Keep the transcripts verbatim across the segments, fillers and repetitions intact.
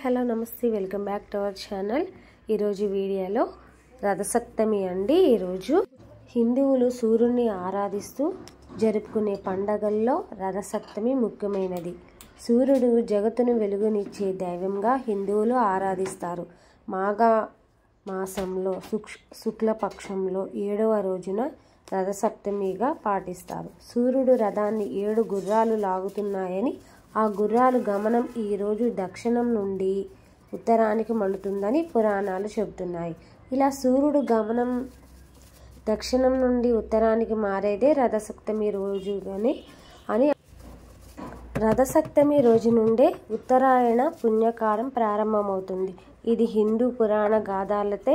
Hi hello నమస్తే welcome back to our channel. ఈరోజు వీడియోలో రథసప్తమి అండి। ఈరోజు హిందువులు సూర్యుని ఆరాధిస్తూ జరుపుకునే పండగల్లో రథసప్తమి ముఖ్యమైనది। సూర్యుడు జగత్తును వెలుగునిచ్చే దైవంగా హిందువులు ఆరాధిస్తారు। మాఘ మాసంలో శుక్లపక్షంలో ఏడవ రోజున రథసప్తమిగా పాటిస్తారు। సూర్యుడు రథాన్ని ఏడు గుర్రాలు లాగుతున్నాయని, ఆ గుర్రాలు గమనం ఈరోజు దక్షిణం నుండి ఉత్తరానికి మళ్ళుతుందని పురాణాలు చెబుతున్నాయి। ఇలా సూర్యుడు గమనం దక్షిణం నుండి ఉత్తరానికి మారేదే రథసప్తమి రోజుని అని రథసప్తమి రోజు నుండే ఉత్తరాయణ పుణ్యకాలం ప్రారంభమవుతుంది। ఇది హిందూ పురాణ గాథలతో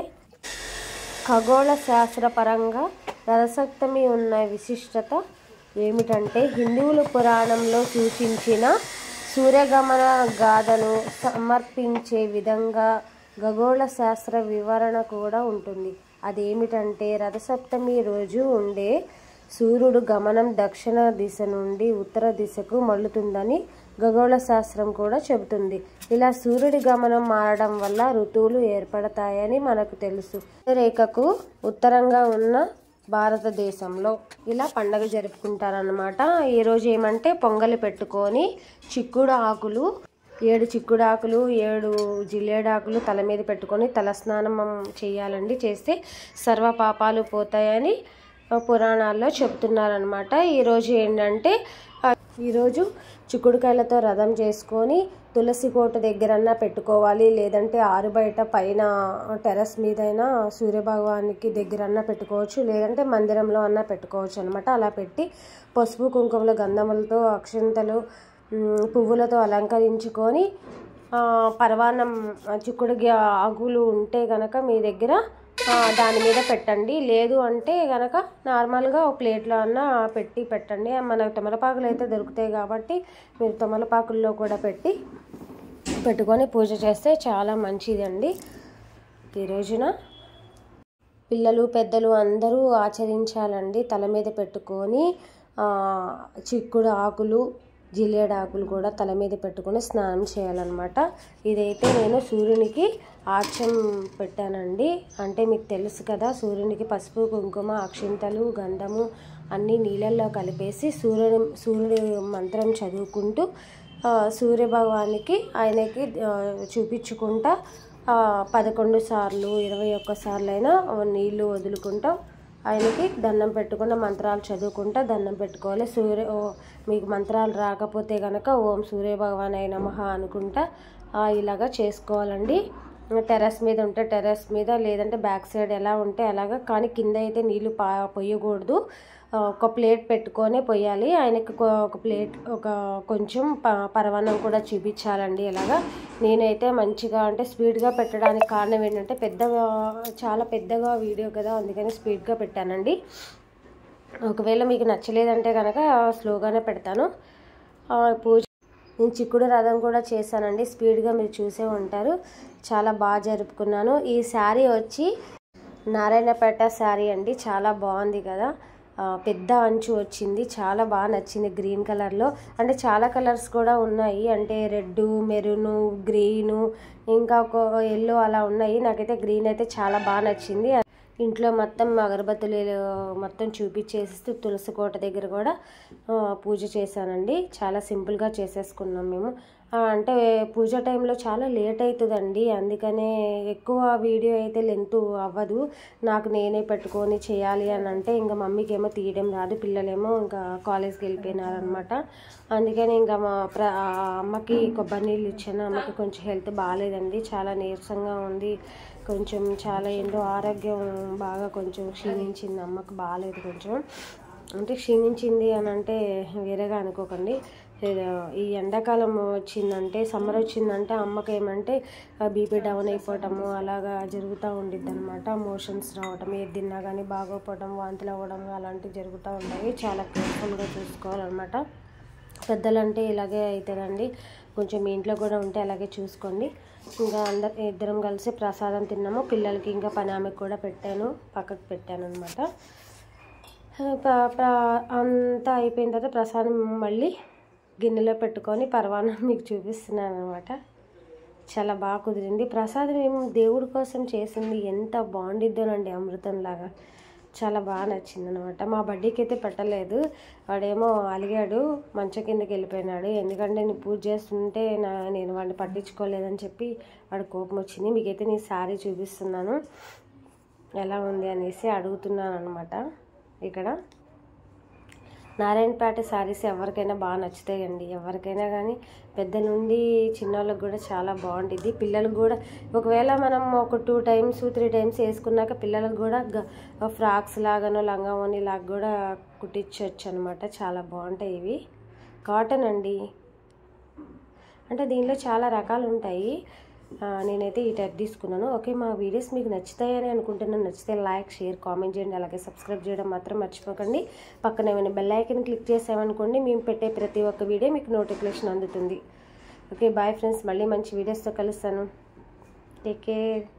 ఖగోళ శాస్త్రపరంగా రథసప్తమి ఉన్న విశిష్టత ఏమిటంటే, హిందువుల పురాణంలో సూచించిన సూర్యగమన గాథను సమర్పించే విధంగా ఖగోళ శాస్త్ర వివరణ కూడా ఉంటుంది। అదేమిటంటే, రథసప్తమి రోజు ఉండే సూర్యుడు గమనం దక్షిణ దిశ నుండి ఉత్తర దిశకు మళ్ళుతుందని ఖగోళ శాస్త్రం కూడా చెబుతుంది। ఇలా సూర్యుడి గమనం మారడం వల్ల ఋతువులు ఏర్పడతాయని మనకు తెలుసు। రేఖకు ఉత్తరంగా ఉన్న భారతదేశంలో ఇలా పండగ జరుపుకుంటారన్నమాట। ఈరోజు ఏమంటే పొంగలి పెట్టుకొని చిక్కుడు ఆకులు ఏడు చిక్కుడు ఆకులు ఏడు జిల్లేడాకులు తల మీద పెట్టుకొని తలస్నానం చేయాలండి। చేస్తే సర్వ పాపాలు పోతాయని పురాణాల్లో చెప్తున్నారనమాట। ఈరోజు ఏంటంటే, ఈరోజు చిక్కుడుకాయలతో రథం చేసుకొని తులసి కోట దగ్గరన్నా పెట్టుకోవాలి, లేదంటే ఆరు బయట పైన టెర్రస్ మీదైనా సూర్యభగవానికి దగ్గరన్నా పెట్టుకోవచ్చు, లేదంటే మందిరంలో అన్నా పెట్టుకోవచ్చు అనమాట। అలా పెట్టి పసుపు కుంకుమలు గంధములతో అక్షంతలు పువ్వులతో అలంకరించుకొని పరవాన్నం చిక్కుడు ఆకులు ఉంటే కనుక మీ దగ్గర దాని మీద పెట్టండి, లేదు అంటే కనుక నార్మల్గా ఒక ప్లేట్లో అన్న పెట్టి పెట్టండి। మన తమలపాకులు అయితే దొరుకుతాయి కాబట్టి మీరు తమలపాకుల్లో కూడా పెట్టి పెట్టుకొని పూజ చేస్తే చాలా మంచిదండి। ఈ రోజున పిల్లలు పెద్దలు అందరూ ఆచరించాలండి। తల మీద పెట్టుకొని చిక్కుడు ఆకులు జిల్లేడాకులు కూడా తల మీద పెట్టుకొని స్నానం చేయాలన్నమాట। ఇదైతే నేను సూర్యునికి ఆర్చం పెట్టానండి। అంటే మీకు తెలుసు కదా, సూర్యునికి పసుపు కుంకుమ అక్షింతలు గంధము అన్నీ నీళ్ళల్లో కలిపేసి సూర్యుడు సూర్యుడి మంత్రం చదువుకుంటూ సూర్యభగవానికి ఆయనకి చూపించుకుంటా పదకొండు సార్లు ఇరవై ఒక్క సార్లు అయినా నీళ్లు వదులుకుంటా ఆయనకి దండం పెట్టుకున్న మంత్రాలు చదువుకుంటా దండం పెట్టుకోవాలి। సూర్య మీకు మంత్రాలు రాకపోతే కనుక ఓం సూర్యభగవానాయ నమః అనుకుంటా ఇలాగా చేసుకోవాలండి। టెర్రస్ మీద ఉంటే టెర్రస్ మీద, లేదంటే బ్యాక్ సైడ్ ఎలా ఉంటే అలాగా, కానీ కింద అయితే నీళ్లు పా పొయ్యకూడదు। ఒక ప్లేట్ పెట్టుకొని పొయ్యాలి। ఆయనకి ఒక ప్లేట్ ఒక కొంచెం ప పరవాన్నం కూడా చూపించాలండి। ఇలాగా నేనైతే మంచిగా అంటే స్పీడ్గా పెట్టడానికి కారణం ఏంటంటే, పెద్దగా చాలా పెద్దగా వీడియో కదా, అందుకని స్పీడ్గా పెట్టానండి। ఒకవేళ మీకు నచ్చలేదంటే కనుక స్లోగానే పెడతాను। పూజ నేను చిక్కుడు రథం కూడా చేశానండి, స్పీడ్గా మీరు చూసే ఉంటారు। చాలా బాగా జరుపుకున్నాను। ఈ శారీ వచ్చి నారాయణపేట శారీ అండి, చాలా బాగుంది కదా, పెద్ద అంచు వచ్చింది, చాలా బాగా నచ్చింది గ్రీన్ కలర్లో। అంటే చాలా కలర్స్ కూడా ఉన్నాయి, అంటే రెడ్ మెరూను గ్రీను ఇంకా ఒక ఎల్లో అలా ఉన్నాయి। నాకైతే గ్రీన్ అయితే చాలా బాగా నచ్చింది। ఇంట్లో మొత్తం అగరబత్తులు మొత్తం చూపించేసి తులసి కోట దగ్గర కూడా పూజ చేశానండి। చాలా సింపుల్గా చేసేసుకున్నాం మేము। అంటే పూజ టైంలో చాలా లేట్ అవుతుందండి, అందుకనే ఎక్కువ వీడియో అయితే లెంత్ అవ్వదు। నాకు నేనే పెట్టుకొని చేయాలి అని అంటే ఇంకా మమ్మీకి ఏమో తీయడం రాదు, పిల్లలేమో ఇంకా కాలేజ్కి వెళ్ళిపోయినారనమాట। అందుకని ఇంకా మా ప్ర అమ్మకి కొబ్బరి నీళ్ళు ఇచ్చాను। అమ్మకి కొంచెం హెల్త్ బాగాలేదండి, చాలా నీరసంగా ఉంది, కొంచెం చాలా ఏంటో ఆరోగ్యం బాగా కొంచెం క్షీణించింది, అమ్మకు బాగాలేదు కొంచెం, అంటే క్షీణించింది అని అంటే వేరేగా అనుకోకండి। ఈ ఎండాకాలం వచ్చిందంటే సమ్మర్ వచ్చిందంటే అమ్మకి ఏమంటే బీపీ డౌన్ అయిపోవటము అలాగా జరుగుతూ ఉండిద్ది అనమాట। మోషన్స్ రావటం, ఏది తిన్నా కానీ బాగోపోవడం, వాంతులు అవ్వడం అలాంటివి జరుగుతూ ఉంటాయి। చాలా కేర్ఫుల్గా చూసుకోవాలన్నమాట। పెద్దలంటే ఇలాగే అవుతుందండి, కొంచెం మీ ఇంట్లో కూడా ఉంటే అలాగే చూసుకోండి। ఇంకా అందరు ఇద్దరం కలిసి ప్రసాదం తిన్నాము, పిల్లలకి ఇంకా పని ఆమెకు కూడా పెట్టాను, పక్కకు పెట్టాను అనమాట। అంతా అయిపోయిన తర్వాత ప్రసాదం మళ్ళీ గిన్నెలో పెట్టుకొని పరవాన్నం మీకు చూపిస్తున్నాను అనమాట। చాలా బాగా కుదిరింది. ప్రసాదం ఏమో దేవుడి కోసం చేసింది, ఎంత బాగుండిద్దోనండి అమృతంలాగా. చాలా బాగా నచ్చింది అనమాట. మా బడ్డీకి అయితే పెట్టలేదు, వాడేమో అలిగాడు, మంచం కిందకి వెళ్ళిపోయినాడు. ఎందుకంటే నేను పూజ చేస్తుంటే నా నేను వాడిని పట్టించుకోలేదని చెప్పి వాడు కోపం వచ్చింది. మీకైతే నేను శారీ చూపిస్తున్నాను ఎలా ఉంది అనేసి అడుగుతున్నాను అనమాట. ఇక్కడ నారాయణపేట శారీస్ ఎవరికైనా బాగా నచ్చుతాయండి, ఎవరికైనా కానీ, పెద్ద నుండి చిన్నోళ్ళకి కూడా చాలా బాగుంటుంది. పిల్లలకు కూడా ఒకవేళ మనం ఒక టూ టైమ్స్ త్రీ టైమ్స్ వేసుకున్నాక పిల్లలకు కూడా ఫ్రాక్స్ లాగానో లంగావోని లాగా కూడా కుట్టించవచ్చు అనమాట. చాలా బాగుంటాయి ఇవి. కాటన్ అండి, అంటే దీనిలో చాలా రకాలు ఉంటాయి. నేనైతే ఈ టైప్ తీసుకున్నాను. ఓకే, మా వీడియోస్ మీకు నచ్చుతాయని అనుకుంటున్నాను. నచ్చితే లైక్, షేర్, కామెంట్ చేయండి. అలాగే సబ్స్క్రైబ్ చేయడం మాత్రం మర్చిపోకండి. పక్కన ఏమైనా బెల్ ఐకాన్ క్లిక్ చేసామనుకోండి, మేము పెట్టే ప్రతి ఒక్క వీడియో మీకు నోటిఫికేషన్ అందుతుంది. ఓకే, బాయ్ ఫ్రెండ్స్, మళ్ళీ మంచి వీడియోస్తో కలుస్తాను. Take care.